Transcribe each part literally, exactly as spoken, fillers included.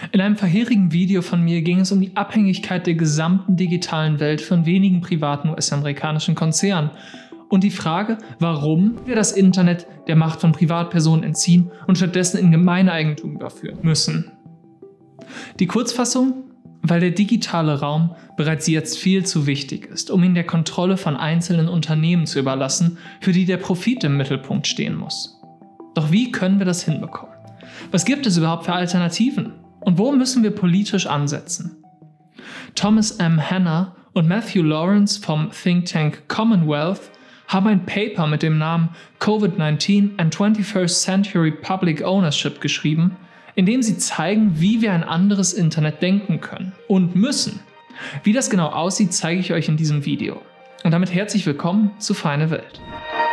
In einem vorherigen Video von mir ging es um die Abhängigkeit der gesamten digitalen Welt von wenigen privaten U S-amerikanischen Konzernen und die Frage, warum wir das Internet der Macht von Privatpersonen entziehen und stattdessen in Gemeineigentum überführen müssen. Die Kurzfassung: Weil der digitale Raum bereits jetzt viel zu wichtig ist, um ihn der Kontrolle von einzelnen Unternehmen zu überlassen, für die der Profit im Mittelpunkt stehen muss. Doch wie können wir das hinbekommen? Was gibt es überhaupt für Alternativen? Und wo müssen wir politisch ansetzen? Thomas M. Hanna und Matthew Lawrence vom Think Tank Commonwealth haben ein Paper mit dem Namen Covid neunzehn and twenty-first Century Public Ownership geschrieben, in dem sie zeigen, wie wir ein anderes Internet denken können und müssen. Wie das genau aussieht, zeige ich euch in diesem Video. Und damit herzlich willkommen zu Feine Welt.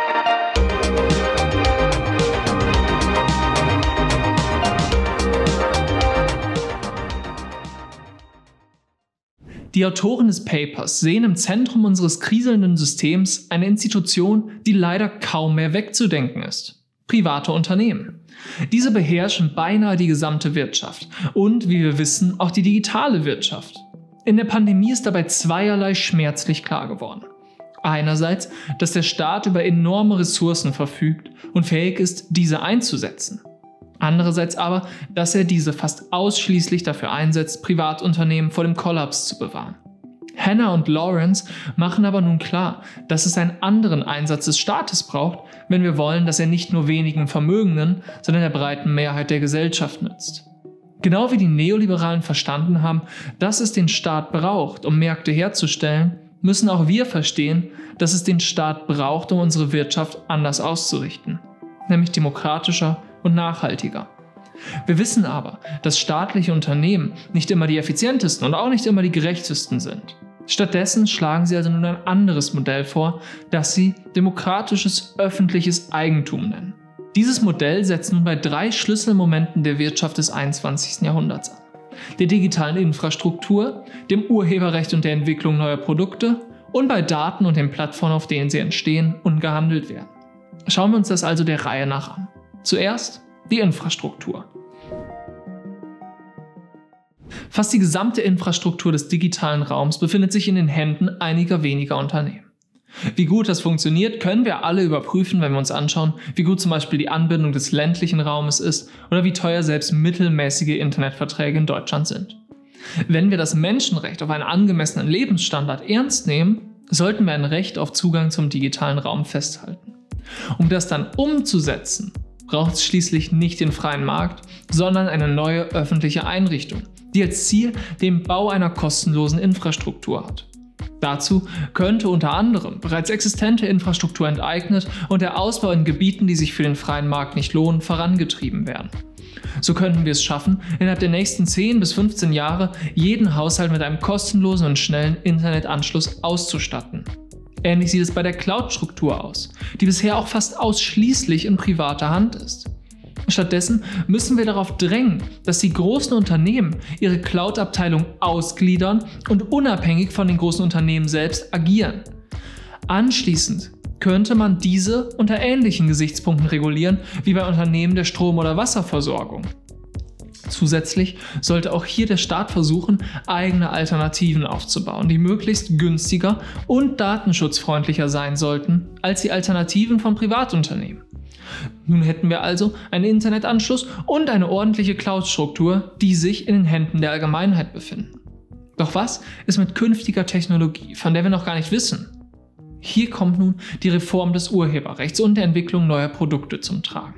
Die Autoren des Papers sehen im Zentrum unseres kriselnden Systems eine Institution, die leider kaum mehr wegzudenken ist: private Unternehmen. Diese beherrschen beinahe die gesamte Wirtschaft und, wie wir wissen, auch die digitale Wirtschaft. In der Pandemie ist dabei zweierlei schmerzlich klar geworden. Einerseits, dass der Staat über enorme Ressourcen verfügt und fähig ist, diese einzusetzen. Andererseits aber, dass er diese fast ausschließlich dafür einsetzt, Privatunternehmen vor dem Kollaps zu bewahren. Hanna und Lawrence machen aber nun klar, dass es einen anderen Einsatz des Staates braucht, wenn wir wollen, dass er nicht nur wenigen Vermögenden, sondern der breiten Mehrheit der Gesellschaft nützt. Genau wie die Neoliberalen verstanden haben, dass es den Staat braucht, um Märkte herzustellen, müssen auch wir verstehen, dass es den Staat braucht, um unsere Wirtschaft anders auszurichten, nämlich demokratischer und nachhaltiger. Wir wissen aber, dass staatliche Unternehmen nicht immer die effizientesten und auch nicht immer die gerechtesten sind. Stattdessen schlagen sie also nun ein anderes Modell vor, das sie demokratisches öffentliches Eigentum nennen. Dieses Modell setzt nun bei drei Schlüsselmomenten der Wirtschaft des einundzwanzigsten Jahrhunderts an: der digitalen Infrastruktur, dem Urheberrecht und der Entwicklung neuer Produkte und bei Daten und den Plattformen, auf denen sie entstehen und gehandelt werden. Schauen wir uns das also der Reihe nach an. Zuerst die Infrastruktur. Fast die gesamte Infrastruktur des digitalen Raums befindet sich in den Händen einiger weniger Unternehmen. Wie gut das funktioniert, können wir alle überprüfen, wenn wir uns anschauen, wie gut zum Beispiel die Anbindung des ländlichen Raumes ist oder wie teuer selbst mittelmäßige Internetverträge in Deutschland sind. Wenn wir das Menschenrecht auf einen angemessenen Lebensstandard ernst nehmen, sollten wir ein Recht auf Zugang zum digitalen Raum festhalten. Um das dann umzusetzen, braucht es schließlich nicht den freien Markt, sondern eine neue öffentliche Einrichtung, die als Ziel den Bau einer kostenlosen Infrastruktur hat. Dazu könnte unter anderem bereits existente Infrastruktur enteignet und der Ausbau in Gebieten, die sich für den freien Markt nicht lohnen, vorangetrieben werden. So könnten wir es schaffen, innerhalb der nächsten zehn bis fünfzehn Jahre jeden Haushalt mit einem kostenlosen und schnellen Internetanschluss auszustatten. Ähnlich sieht es bei der Cloud-Struktur aus, die bisher auch fast ausschließlich in privater Hand ist. Stattdessen müssen wir darauf drängen, dass die großen Unternehmen ihre Cloud-Abteilung ausgliedern und unabhängig von den großen Unternehmen selbst agieren. Anschließend könnte man diese unter ähnlichen Gesichtspunkten regulieren wie bei Unternehmen der Strom- oder Wasserversorgung. Zusätzlich sollte auch hier der Staat versuchen, eigene Alternativen aufzubauen, die möglichst günstiger und datenschutzfreundlicher sein sollten als die Alternativen von Privatunternehmen. Nun hätten wir also einen Internetanschluss und eine ordentliche Cloud-Struktur, die sich in den Händen der Allgemeinheit befinden. Doch was ist mit künftiger Technologie, von der wir noch gar nicht wissen? Hier kommt nun die Reform des Urheberrechts und der Entwicklung neuer Produkte zum Tragen.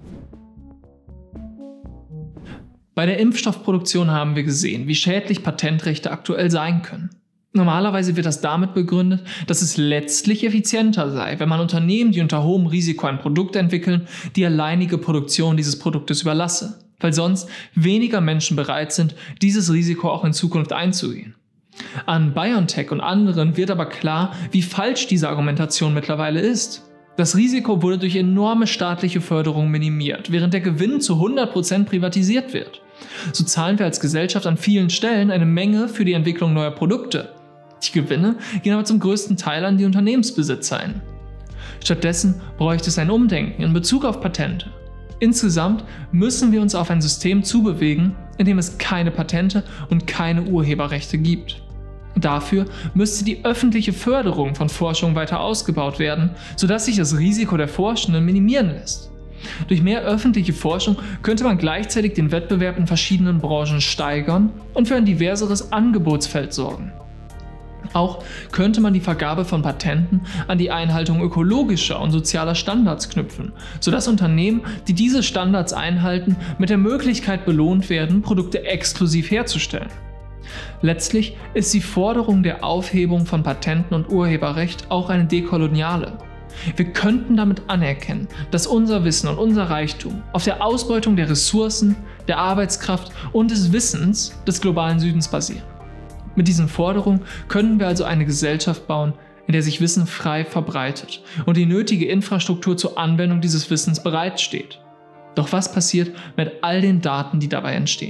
Bei der Impfstoffproduktion haben wir gesehen, wie schädlich Patentrechte aktuell sein können. Normalerweise wird das damit begründet, dass es letztlich effizienter sei, wenn man Unternehmen, die unter hohem Risiko ein Produkt entwickeln, die alleinige Produktion dieses Produktes überlasse, weil sonst weniger Menschen bereit sind, dieses Risiko auch in Zukunft einzugehen. An BioNTech und anderen wird aber klar, wie falsch diese Argumentation mittlerweile ist. Das Risiko wurde durch enorme staatliche Förderung minimiert, während der Gewinn zu hundert Prozent privatisiert wird. So zahlen wir als Gesellschaft an vielen Stellen eine Menge für die Entwicklung neuer Produkte. Die Gewinne gehen aber zum größten Teil an die Unternehmensbesitzer ein. Stattdessen bräuchte es ein Umdenken in Bezug auf Patente. Insgesamt müssen wir uns auf ein System zubewegen, in dem es keine Patente und keine Urheberrechte gibt. Dafür müsste die öffentliche Förderung von Forschung weiter ausgebaut werden, sodass sich das Risiko der Forschenden minimieren lässt. Durch mehr öffentliche Forschung könnte man gleichzeitig den Wettbewerb in verschiedenen Branchen steigern und für ein diverseres Angebotsfeld sorgen. Auch könnte man die Vergabe von Patenten an die Einhaltung ökologischer und sozialer Standards knüpfen, sodass Unternehmen, die diese Standards einhalten, mit der Möglichkeit belohnt werden, Produkte exklusiv herzustellen. Letztlich ist die Forderung der Aufhebung von Patenten und Urheberrecht auch eine dekoloniale. Wir könnten damit anerkennen, dass unser Wissen und unser Reichtum auf der Ausbeutung der Ressourcen, der Arbeitskraft und des Wissens des globalen Südens basieren. Mit diesen Forderungen können wir also eine Gesellschaft bauen, in der sich Wissen frei verbreitet und die nötige Infrastruktur zur Anwendung dieses Wissens bereitsteht. Doch was passiert mit all den Daten, die dabei entstehen?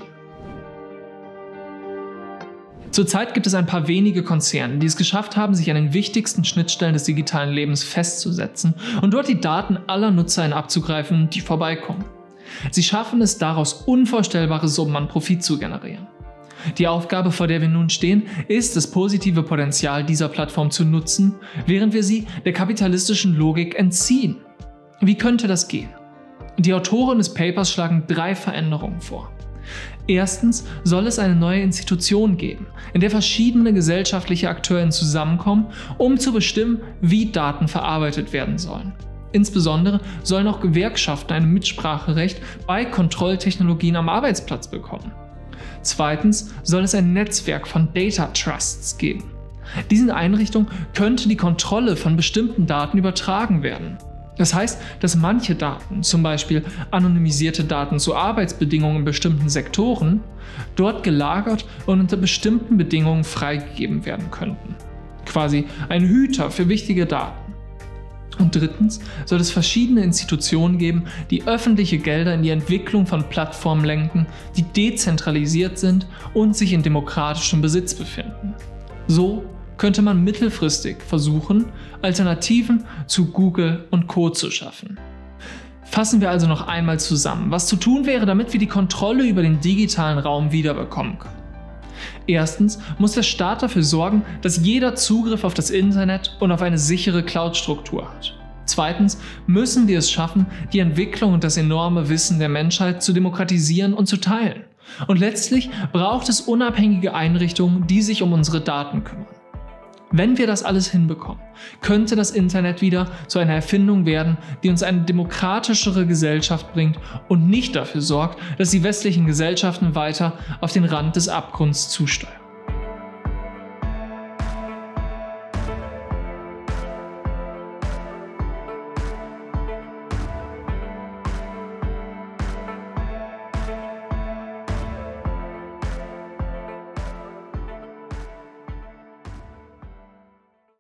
Zurzeit gibt es ein paar wenige Konzerne, die es geschafft haben, sich an den wichtigsten Schnittstellen des digitalen Lebens festzusetzen und dort die Daten aller NutzerInnen abzugreifen, die vorbeikommen. Sie schaffen es, daraus unvorstellbare Summen an Profit zu generieren. Die Aufgabe, vor der wir nun stehen, ist, das positive Potenzial dieser Plattform zu nutzen, während wir sie der kapitalistischen Logik entziehen. Wie könnte das gehen? Die Autoren des Papers schlagen drei Veränderungen vor. Erstens soll es eine neue Institution geben, in der verschiedene gesellschaftliche AkteurInnen zusammenkommen, um zu bestimmen, wie Daten verarbeitet werden sollen. Insbesondere sollen auch Gewerkschaften ein Mitspracherecht bei Kontrolltechnologien am Arbeitsplatz bekommen. Zweitens soll es ein Netzwerk von Data Trusts geben. Diesen Einrichtungen könnte die Kontrolle von bestimmten Daten übertragen werden. Das heißt, dass manche Daten, zum Beispiel anonymisierte Daten zu Arbeitsbedingungen in bestimmten Sektoren, dort gelagert und unter bestimmten Bedingungen freigegeben werden könnten. Quasi ein Hüter für wichtige Daten. Und drittens soll es verschiedene Institutionen geben, die öffentliche Gelder in die Entwicklung von Plattformen lenken, die dezentralisiert sind und sich in demokratischem Besitz befinden. So könnte man mittelfristig versuchen, Alternativen zu Google und Co. zu schaffen. Fassen wir also noch einmal zusammen, was zu tun wäre, damit wir die Kontrolle über den digitalen Raum wiederbekommen können. Erstens muss der Staat dafür sorgen, dass jeder Zugriff auf das Internet und auf eine sichere Cloud-Struktur hat. Zweitens müssen wir es schaffen, die Entwicklung und das enorme Wissen der Menschheit zu demokratisieren und zu teilen. Und letztlich braucht es unabhängige Einrichtungen, die sich um unsere Daten kümmern. Wenn wir das alles hinbekommen, könnte das Internet wieder zu einer Erfindung werden, die uns eine demokratischere Gesellschaft bringt und nicht dafür sorgt, dass die westlichen Gesellschaften weiter auf den Rand des Abgrunds zusteuern.